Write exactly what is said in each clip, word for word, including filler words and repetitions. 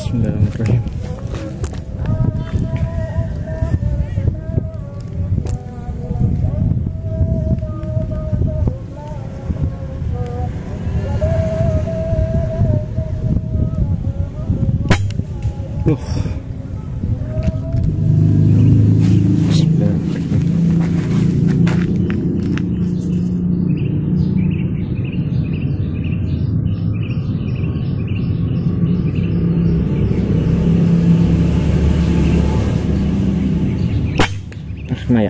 Bismillahirrahmanirrahim. Uh. Maya.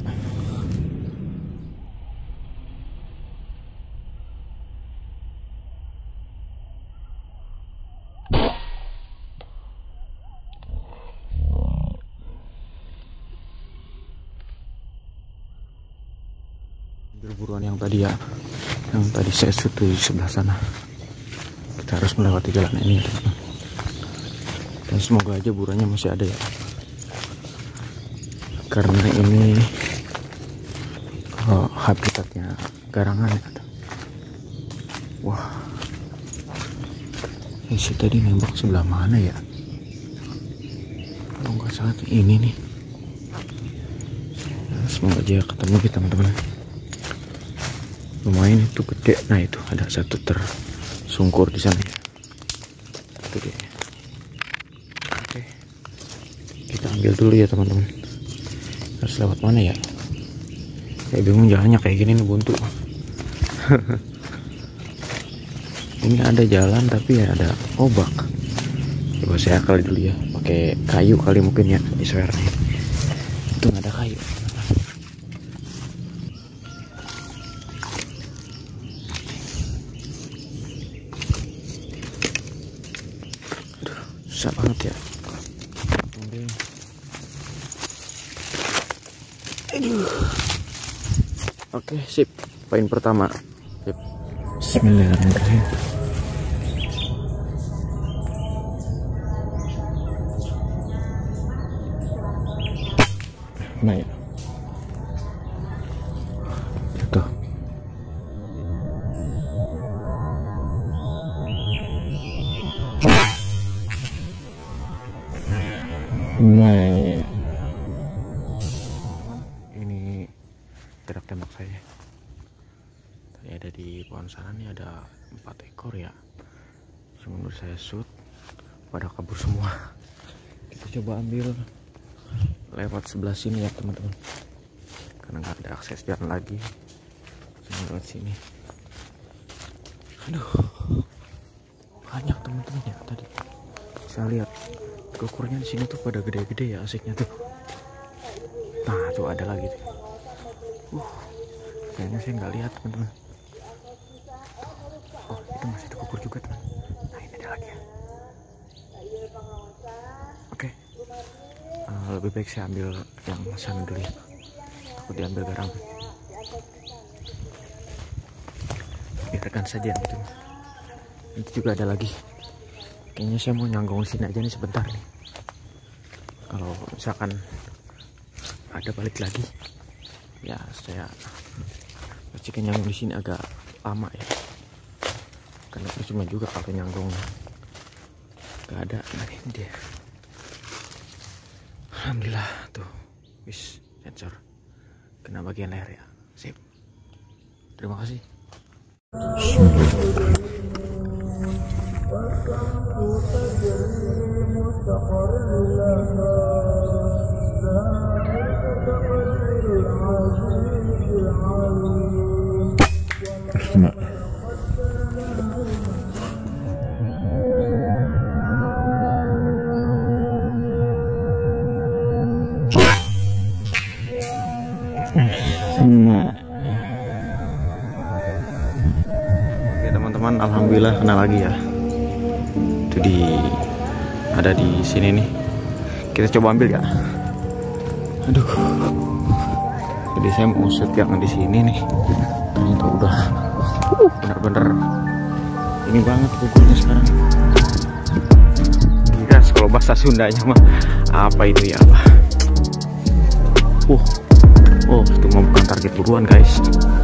Buruan yang tadi ya, yang tadi saya shoot di sebelah sana. Kita harus melewati jalan ini, dan semoga aja buruannya masih ada ya. Karena ini oh, habitatnya garangan ya. Wah, ini sih tadi nembak sebelah mana ya? Kalau nggak salah ini nih. Nah, semoga aja ketemu kita teman-teman. Lumayan itu gede. Nah itu ada satu tersungkur di sana ya. Itu dia. Oke, kita ambil dulu ya teman-teman. Harus lewat mana ya? Kayak bingung jalannya kayak gini nih, buntu. Ini ada jalan tapi ya ada obak. Coba saya kali dulu ya, pakai kayu kali mungkin ya, disewernya. Itu nggak ada kayu. Aduh, susah banget ya. Oke, sip. Poin pertama. Sip. Bismillahirrahmanirrahim. Nah ya. Itu. Nah ya. Gerak tembak saya tadi ada di pohon sana nih, ada empat ekor ya. Menurut saya shoot pada kabur semua. Kita coba ambil lewat sebelah sini ya teman-teman, karena nggak ada akses jalan lagi. Cuma lewat sini. Aduh, banyak teman-teman ya tadi. Saya lihat ukurnya di sini tuh pada gede-gede ya, asiknya tuh. Nah tuh ada lagi tuh. Uh, kayaknya saya nggak lihat teman-teman. Oh, itu masih terkukur juga teman. Nah ini ada lagi ya. Oke, okay. uh, lebih baik saya ambil yang sana dulu ya. Aku diambil garam. Biarkan saja gitu. Nanti juga ada lagi. Kayaknya saya mau nyanggung sini aja nih sebentar nih. Kalau misalkan ada balik lagi, ya saya pastikan nyanggung di sini agak lama ya, karena percuma juga kalau nyanggung gak ada. Nah ini dia, alhamdulillah tuh, wis sensor kena bagian leher ya. Sip, terima kasih. Nah. Nah. Oke teman-teman, alhamdulillah kena lagi ya. Itu di ada di sini nih. Kita coba ambil ya. Aduh. Jadi saya mau shoot yang di sini nih. Ternyata udah uh, bener-bener ini banget kukunya sekarang. Gila, kalau bahasa Sundanya mah apa itu ya, apa? Uh, oh itu mau bukan target buruan guys.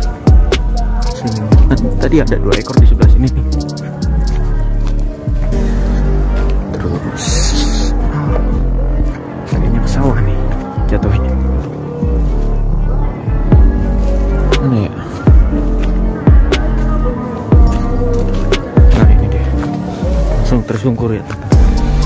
Tadi ada dua ekor di sebelah sini nih. Terus tersungkur ya teman-teman.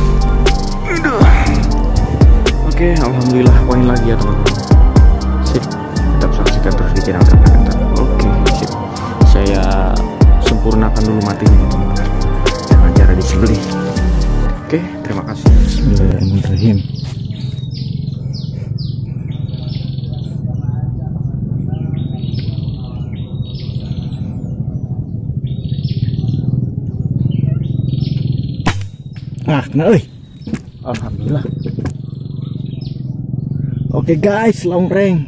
Oke, alhamdulillah poin lagi ya teman-teman. Sip, tetap saksikan terus di channel Terpantau. Oke, sip. Saya sempurnakan dulu matinya teman-teman dengan cara disembelih. Oke, terima kasih. Bismillahirrahmanirrahim. Nah, kena euy. Alhamdulillah. Oke guys, long range.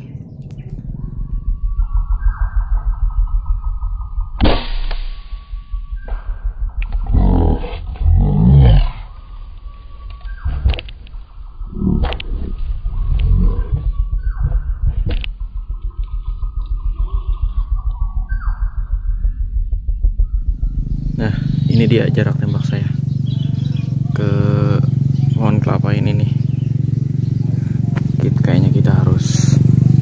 Nah, ini dia jarak tembak saya ke pohon kelapa ini nih. Kayaknya kita harus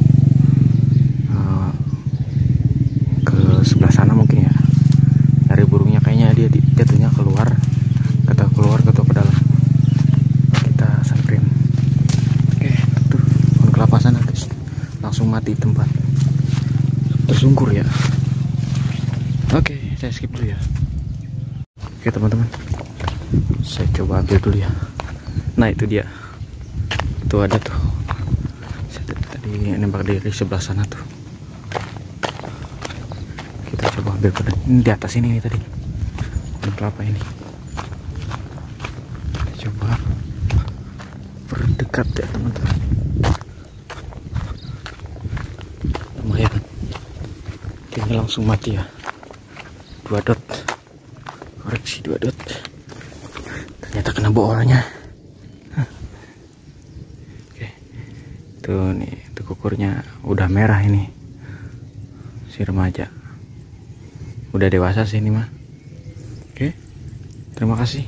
uh, ke sebelah sana mungkin ya. Dari burungnya kayaknya dia jatuhnya keluar, kata keluar atau ke dalam. Kita samperin. Oke, tuh pohon kelapa sana guys. Langsung mati tempat. Tersungkur ya. Oke, saya skip dulu ya. Oke teman-teman, saya coba ambil dulu ya. Nah itu dia, tuh ada tuh, saya tadi nembak dari sebelah sana tuh. Kita coba ambil ke ini, di atas ini nih tadi pohon kelapa ini. Kita coba berdekat ya teman-teman. Lumayan, ini langsung mati ya. Dua dot, koreksi dua dot. Ternyata kena bolanya. Oke, tuh nih, tuh kukurnya udah merah ini. Si remaja, udah dewasa sih ini mah. Oke, terima kasih.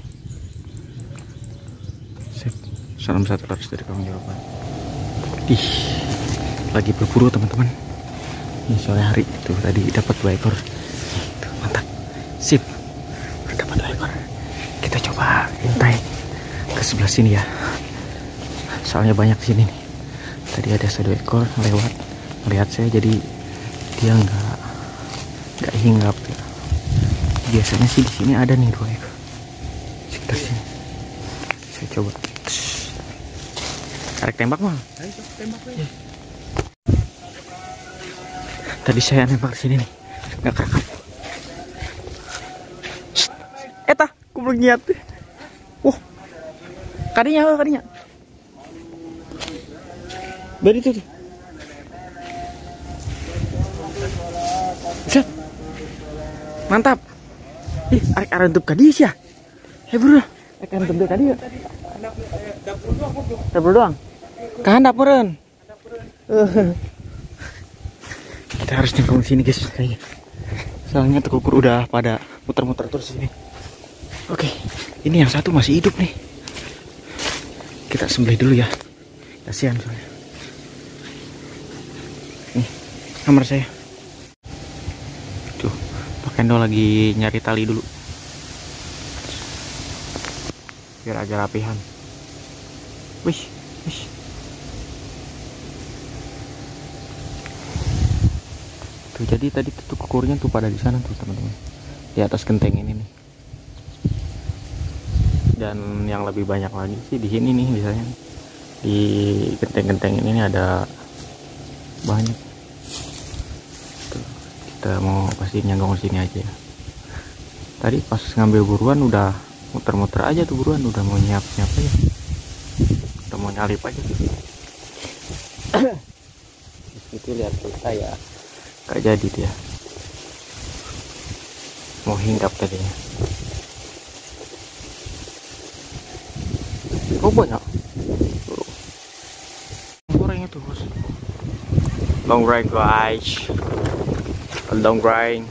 Sip. Salam satu laras dari kawan jawaban. Ih, lagi berburu teman-teman. Ini sore hari tuh tadi dapat dua ekor. Tuh, mantap. Sip. Dapat dua ekor. Kita coba intai ke sebelah sini ya. Soalnya banyak sini nih. Tadi ada satu ekor lewat melihat saya, jadi dia nggak nggak hinggap ya. Biasanya sih di sini ada nih dua ekor. Sekitar sini. Saya coba. Tarik tembak mah. Ya. Tadi saya nembak sini nih, nggak kerekam. Eta, aku belum nyiap. Wah, kadinya, kadinya. Dari itu tuh. Set. Mantap. Ih, arek arentup kadis ya. Hei bro, arek arentup kadis ya. Dapur doang. Kan dapuran. Kita harus nyengkong sini guys kayaknya. Soalnya tekukur udah pada muter-muter terus sini. Oke, ini yang satu masih hidup nih. Kita sembelih dulu ya. Kasihan soalnya. Nih, kamar saya. Tuh, Pak Kendo lagi nyari tali dulu. Biar agak rapihan. Wih, wih. Tuh, jadi tadi tuh kukurnya tuh pada di sana tuh teman-teman. Di atas genteng ini nih. Dan yang lebih banyak lagi sih di sini nih, misalnya di genteng-genteng ini nih ada banyak. Tuh, kita mau pasti nyanggong sini aja. Tadi pas ngambil buruan udah muter-muter aja tuh buruan, udah mau nyiap-nyiap aja, udah mau nyalip aja gitu. Itu lihat kita ya, gak jadi dia, mau hinggap tadinya. Oh banyak goreng itu bos. Long range guys, long range.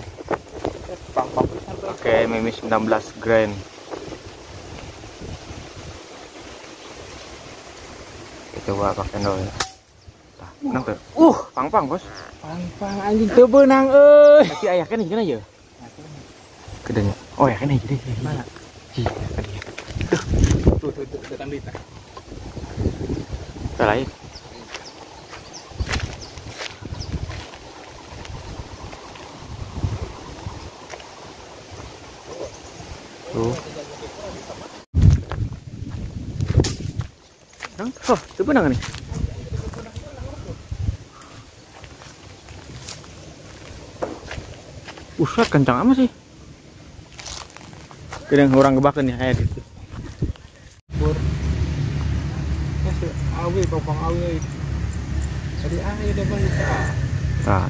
Oke, okay, mimis sembilan belas grain. Kita coba pakai dulu ya. Nang tuh. Uh, pang-pang bos. Pang-pang anjing teu beunang euy. Tapi aya kan ieu aja. Kedenya. Oh ya kan jadi mana? Iya tadi ya. Tuh, tuh, tuh, dekat kita. Kita lain. Tuh. Nang, oh, itu benar nih. Usah kencang amat sih. Kadang orang kebakan ya air itu. Bur. Masih awi, popong awi. Tadi air ada bang kita. Ah.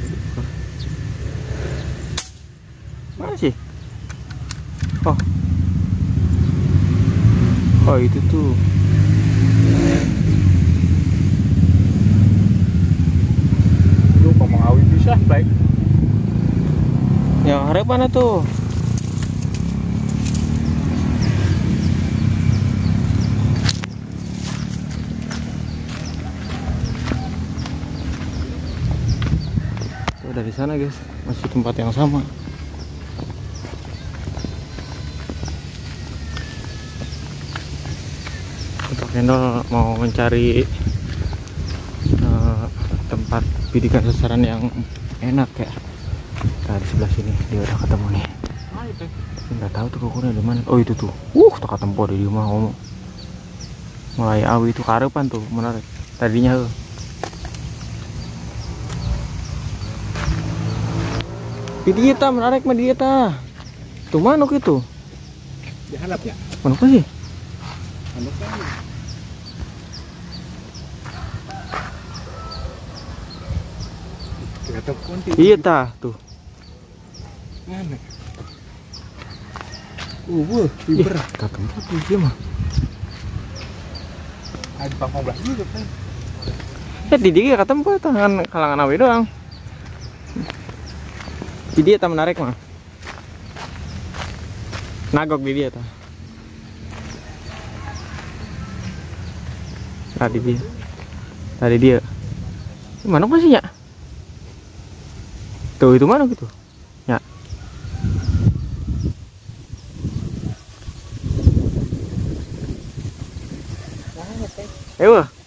Mana sih? Oh. Oh itu tuh. Lu popong awi bisa baik. Yang harap mana tuh? Tuh dari sana guys, masih tempat yang sama. Untuk Kendall mau mencari uh, tempat bidikan sasaran yang enak ya. Nah, di sebelah sini dia udah ketemu nih. Nggak tahu tuh kukurnya di mana. Oh itu tuh. Uh, tak ketemu di rumah ngomong. Mulai awi itu karepan tuh menarik. Tadinya tuh. Di dieta menarik mah dieta. Tuh manuk itu. Dihalap ya? Manuk apa sih? Manuk kan. Kita kunti. Dieta tuh. Mana? Uh, uh, fiber. Tak tempat tuh dia mah. Ada empat belas juga kan. Ya di dia ketemu tangan kalangan awi doang. Di dia tak menarik mah. Nagok di dia ta. Tadi dia. Tadi dia. Mana sih ya? Tuh itu mana gitu? Ya. Ayo.